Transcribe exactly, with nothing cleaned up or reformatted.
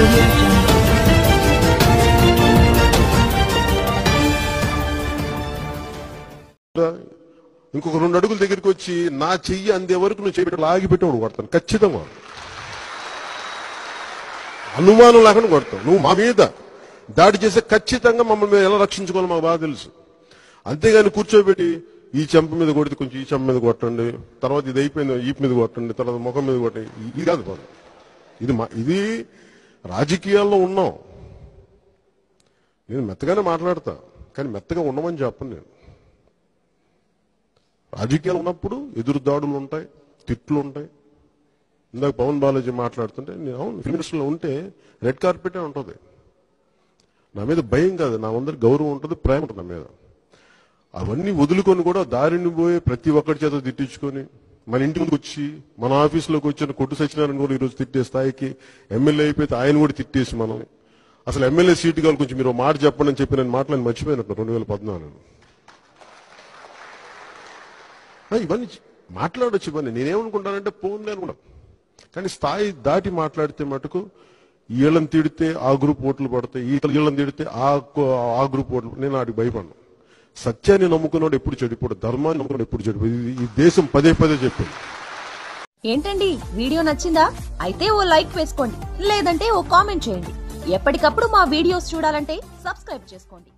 audio jungle. ఇంకొక రెండు అడుగుల దగ్గరికి వచ్చి నా చెయ్యి అందే వరకు నువ్వు చేయి లాగి పెట్టావు కొడతాను ఖచ్చితంగా, అనుమానం లేకుండా కొడతావు. నువ్వు మా మీద దాడి చేస్తే ఖచ్చితంగా మమ్మల్ని మేము ఎలా రక్షించుకోవాలో మాకు బాగా తెలుసు. అంతేగాని కూర్చోబెట్టి ఈ చెంప మీద కొడితే కొంచెం ఈ చెంప మీద కొట్టండి, తర్వాత ఇది అయిపోయింది ఈపు మీద కొట్టండి, తర్వాత ముఖం మీద కొట్టండి, ఇది కాదు పని. ఇది మా ఇది రాజకీయాల్లో ఉన్నాం. నేను మెత్తగానే మాట్లాడతా, కానీ మెత్తగా ఉండమని చెప్పను. నేను రాజకీయాలు ఉన్నప్పుడు ఎదురు దాడులు ఉంటాయి, తిట్లు ఉంటాయి. ఇందాక పవన్ బాలాజీ మాట్లాడుతుంటే నేను అవును ఫిలిమిస్ట్లో ఉంటే రెడ్ కార్పెటే ఉంటుంది. నా మీద భయం కాదు, నా అందరికి గౌరవం ఉంటుంది, ప్రేమ ఉంటుంది నా మీద. అవన్నీ వదులుకొని కూడా దారిని పోయి ప్రతి ఒక్కరి చేత తిట్టించుకొని మన ఇంటి ముందుకు వచ్చి మన ఆఫీసులోకి వచ్చిన కొట్టు సత్యనారాయణ కూడా ఈరోజు తిట్టే స్థాయికి ఎమ్మెల్యే అయిపోతే ఆయన కూడా తిట్టేసి మనం అసలు ఎమ్మెల్యే సీటు కావాలి కొంచెం మీరు మాట చెప్పండి అని చెప్పి నేను మాట్లాడి మర్చిపోయినట్టు రెండు వేల పద్నాలుగు ఇవన్నీ మాట్లాడొచ్చు. ఇవన్నీ నేనేమనుకుంటానంటే ఫోన్లే అనుకున్నాను, కానీ స్థాయి దాటి మాట్లాడితే మటుకు వీళ్ళని తిడితే ఆ గ్రూప్ ఓట్లు పడతాయి, ఈ వీళ్ళని తిడితే ఆ ఆ గ్రూప్ ఓట్లు. నేను వాటికి భయపడను. సత్యాన్ని నమ్ముకున్నాడు ఎప్పుడు చెడిపోడు, ధర్మాన్ని నమ్ముకున్నాడు ఎప్పుడు చెడిపోదు. ఈ దేశం పదే పదే చెప్పింది. ఏంటండి వీడియో నచ్చిందా? అయితే ఓ లైక్ వేసుకోండి, లేదంటే ఓ కామెంట్ చేయండి. ఎప్పటికప్పుడు మా వీడియోస్ చూడాలంటే సబ్స్క్రైబ్ చేసుకోండి.